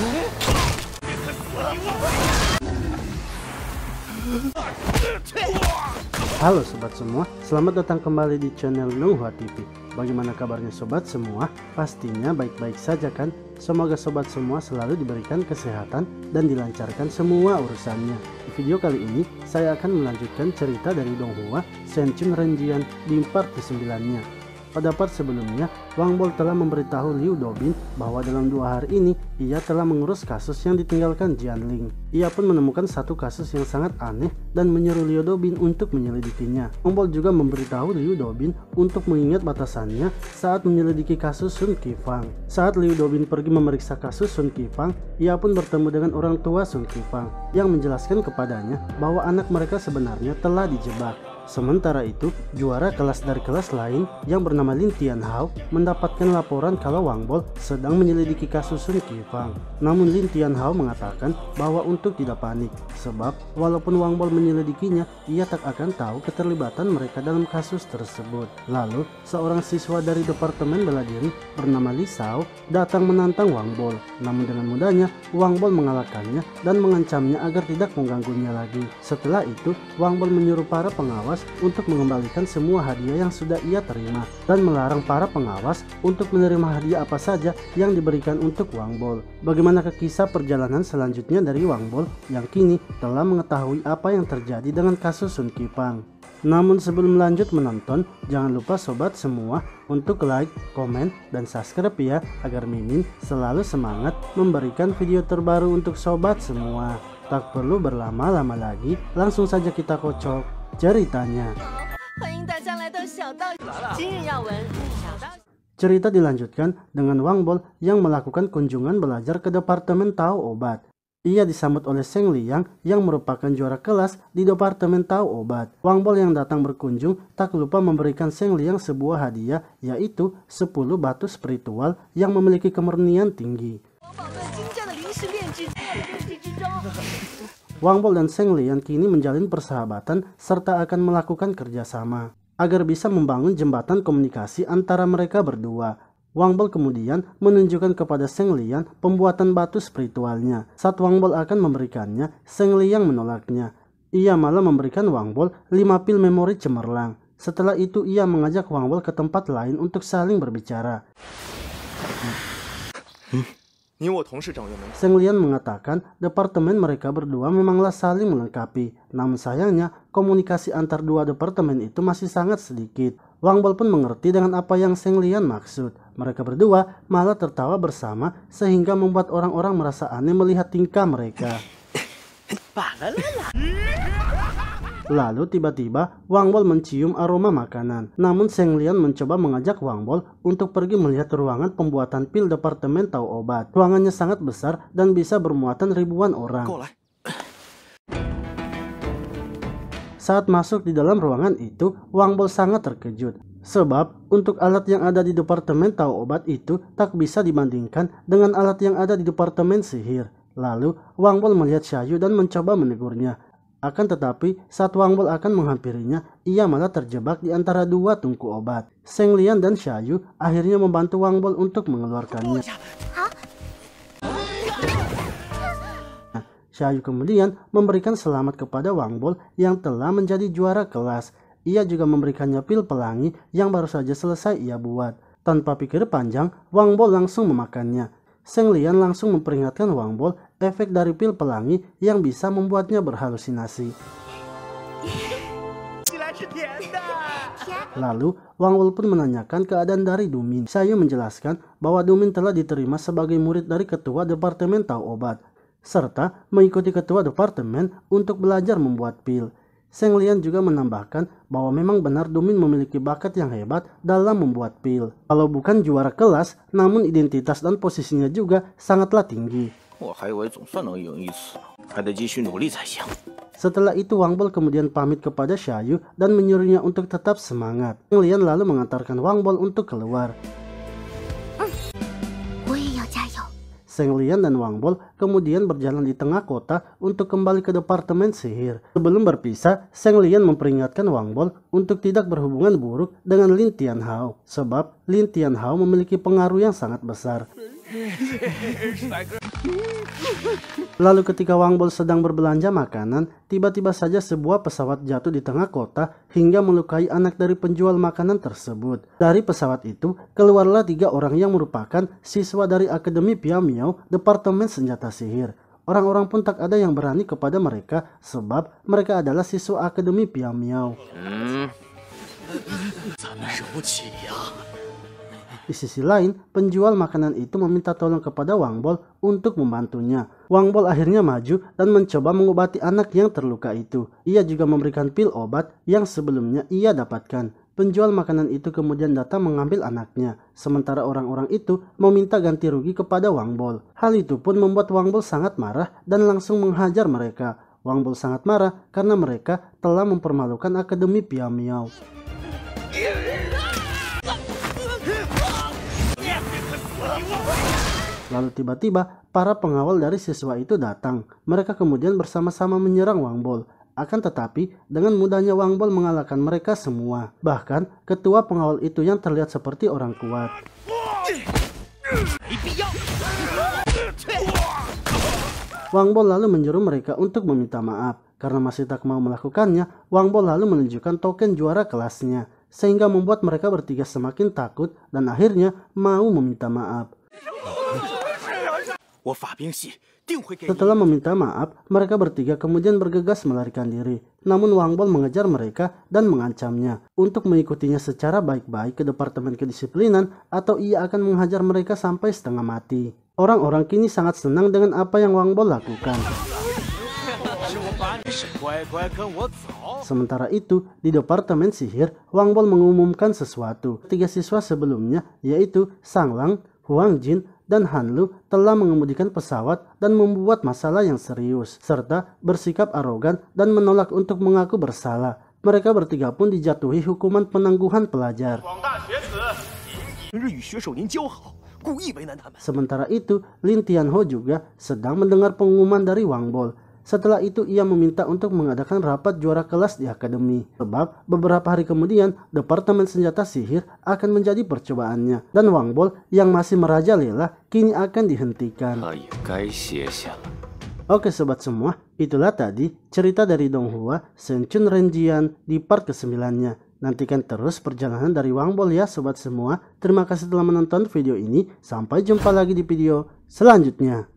Halo sobat semua, selamat datang kembali di channel Nuhua TV. Bagaimana kabarnya sobat semua? Pastinya baik-baik saja kan? Semoga sobat semua selalu diberikan kesehatan dan dilancarkan semua urusannya. Di video kali ini saya akan melanjutkan cerita dari Donghua Senchun Renjian di part ke-9-nya. Pada part sebelumnya, Wang Bol telah memberitahu Liu Dobin bahwa dalam 2 hari ini ia telah mengurus kasus yang ditinggalkan Jianling. Ia pun menemukan satu kasus yang sangat aneh dan menyuruh Liu Dobin untuk menyelidikinya. Wang Bol juga memberitahu Liu Dobin untuk mengingat batasannya saat menyelidiki kasus Sun Qifang. Saat Liu Dobin pergi memeriksa kasus Sun Qifang, ia pun bertemu dengan orang tua Sun Qifang yang menjelaskan kepadanya bahwa anak mereka sebenarnya telah dijebak. Sementara itu, juara kelas dari kelas lain yang bernama Lin Tianhao mendapatkan laporan kalau Wang Bol sedang menyelidiki kasus Sun Qifang. Namun Lin Tianhao mengatakan bahwa untuk tidak panik, sebab walaupun Wang Bol menyelidikinya, ia tak akan tahu keterlibatan mereka dalam kasus tersebut. Lalu, seorang siswa dari Departemen Bela Diri bernama Li Shao datang menantang Wang Bol. Namun dengan mudahnya, Wang Bol mengalahkannya dan mengancamnya agar tidak mengganggunya lagi. Setelah itu, Wang Bol menyuruh para pengawas untuk mengembalikan semua hadiah yang sudah ia terima dan melarang para pengawas untuk menerima hadiah apa saja yang diberikan untuk Wang Bol. Bagaimanakah kisah perjalanan selanjutnya dari Wang Bol yang kini telah mengetahui apa yang terjadi dengan kasus Sun Qifang? Namun sebelum lanjut menonton, jangan lupa sobat semua untuk like, komen, dan subscribe ya, agar Mimin selalu semangat memberikan video terbaru untuk sobat semua. Tak perlu berlama-lama lagi, langsung saja kita kocok ceritanya. Cerita dilanjutkan dengan Wang Bol yang melakukan kunjungan belajar ke Departemen Tahu Obat. Ia disambut oleh Seng Liang yang merupakan juara kelas di Departemen Tahu Obat. Wang Bol yang datang berkunjung tak lupa memberikan Seng Liang sebuah hadiah, yaitu 10 batu spiritual yang memiliki kemurnian tinggi. Wang Bol dan Seng Liang kini menjalin persahabatan serta akan melakukan kerjasama agar bisa membangun jembatan komunikasi antara mereka berdua. Wang Bol kemudian menunjukkan kepada Seng Liang pembuatan batu spiritualnya. Saat Wang Bol akan memberikannya, Seng Liang menolaknya. Ia malah memberikan Wang Bol 5 pil memori cemerlang. Setelah itu ia mengajak Wang Bol ke tempat lain untuk saling berbicara. Seng Liang mengatakan departemen mereka berdua memanglah saling melengkapi. Namun sayangnya komunikasi antar dua departemen itu masih sangat sedikit. Wang Bol pun mengerti dengan apa yang Seng Liang maksud. Mereka berdua malah tertawa bersama sehingga membuat orang-orang merasa aneh melihat tingkah mereka. Lalu tiba-tiba Wang Bol mencium aroma makanan. Namun Seng Liang mencoba mengajak Wang Bol untuk pergi melihat ruangan pembuatan pil Departemen Tahu Obat. Ruangannya sangat besar dan bisa bermuatan ribuan orang. Saat masuk di dalam ruangan itu, Wang Bol sangat terkejut. Sebab untuk alat yang ada di Departemen Tahu Obat itu tak bisa dibandingkan dengan alat yang ada di Departemen Sihir. Lalu Wang Bol melihat Xiaoyu dan mencoba menegurnya. Akan tetapi saat Wang Bol akan menghampirinya, ia malah terjebak di antara dua tungku obat. Seng Liang dan Xiaoyu akhirnya membantu Wang Bol untuk mengeluarkannya. Xiaoyu kemudian memberikan selamat kepada Wang Bol yang telah menjadi juara kelas. Ia juga memberikannya pil pelangi yang baru saja selesai ia buat. Tanpa pikir panjang, Wang Bol langsung memakannya. Seng Liang langsung memperingatkan Wang Bol efek dari pil pelangi yang bisa membuatnya berhalusinasi. Lalu Wang Bol pun menanyakan keadaan dari Dumin. Xiaoyu menjelaskan bahwa Dumin telah diterima sebagai murid dari ketua Departemen Tahu Obat, serta mengikuti ketua departemen untuk belajar membuat pil. Seng Liang juga menambahkan bahwa memang benar Dumin memiliki bakat yang hebat dalam membuat pil. Kalau bukan juara kelas, namun identitas dan posisinya juga sangatlah tinggi. Setelah itu Wang Bol kemudian pamit kepada Xiaoyu dan menyuruhnya untuk tetap semangat. Seng Liang lalu mengantarkan Wang Bol untuk keluar. Seng Liang dan Wang Bol kemudian berjalan di tengah kota untuk kembali ke Departemen Sihir. Sebelum berpisah, Seng Liang memperingatkan Wang Bol untuk tidak berhubungan buruk dengan Lin Tianhao, sebab Lin Tianhao memiliki pengaruh yang sangat besar. Lalu ketika Wang Bol sedang berbelanja makanan, tiba-tiba saja sebuah pesawat jatuh di tengah kota hingga melukai anak dari penjual makanan tersebut. Dari pesawat itu, keluarlah 3 orang yang merupakan siswa dari Akademi Piao Miao, Departemen Senjata Sihir. Orang-orang pun tak ada yang berani kepada mereka sebab mereka adalah siswa Akademi Piao Miao. Di sisi lain, penjual makanan itu meminta tolong kepada Wang Bol untuk membantunya. Wang Bol akhirnya maju dan mencoba mengobati anak yang terluka itu. Ia juga memberikan pil obat yang sebelumnya ia dapatkan. Penjual makanan itu kemudian datang mengambil anaknya, sementara orang-orang itu meminta ganti rugi kepada Wang Bol. Hal itu pun membuat Wang Bol sangat marah dan langsung menghajar mereka. Wang Bol sangat marah karena mereka telah mempermalukan Akademi Piao Miao. Lalu tiba-tiba para pengawal dari siswa itu datang. Mereka kemudian bersama-sama menyerang Wang Bol. Akan tetapi dengan mudahnya Wang Bol mengalahkan mereka semua. Bahkan ketua pengawal itu yang terlihat seperti orang kuat. Wang Bol lalu menyuruh mereka untuk meminta maaf. Karena masih tak mau melakukannya, Wang Bol lalu menunjukkan token juara kelasnya. Sehingga membuat mereka bertiga semakin takut dan akhirnya mau meminta maaf. Setelah meminta maaf, mereka bertiga kemudian bergegas melarikan diri. Namun Wang Bol mengejar mereka dan mengancamnya untuk mengikutinya secara baik-baik ke Departemen Kedisiplinan atau ia akan menghajar mereka sampai setengah mati. Orang-orang kini sangat senang dengan apa yang Wang Bol lakukan. Sementara itu, di Departemen Sihir, Wang Bol mengumumkan sesuatu. 3 siswa sebelumnya, yaitu Sang Lang, Huang Jin, dan Han Lu telah mengemudikan pesawat dan membuat masalah yang serius, serta bersikap arogan dan menolak untuk mengaku bersalah. Mereka bertiga pun dijatuhi hukuman penangguhan pelajar. Sementara itu, Lin Tianho juga sedang mendengar pengumuman dari Wang Bol. Setelah itu ia meminta untuk mengadakan rapat juara kelas di akademi. Sebab beberapa hari kemudian Departemen Senjata Sihir akan menjadi percobaannya. Dan Wang Bol yang masih merajalela kini akan dihentikan. Oke sobat semua, itulah tadi cerita dari Donghua Senchun Renjian di part ke-9-nya. Nantikan terus perjalanan dari Wang Bol ya sobat semua. Terima kasih telah menonton video ini. Sampai jumpa lagi di video selanjutnya.